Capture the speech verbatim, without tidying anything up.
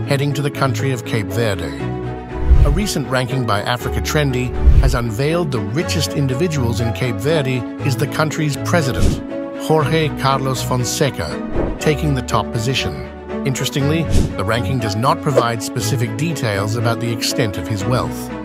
heading to the country of Cape Verde. A recent ranking by Africa Trendy has unveiled the richest individuals in Cape Verde is the country's president, Jorge Carlos Fonseca, taking the top position. Interestingly, the ranking does not provide specific details about the extent of his wealth.